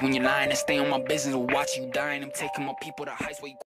when you're lying and stay on my business. Watch you dying. I'm taking my people to heights where you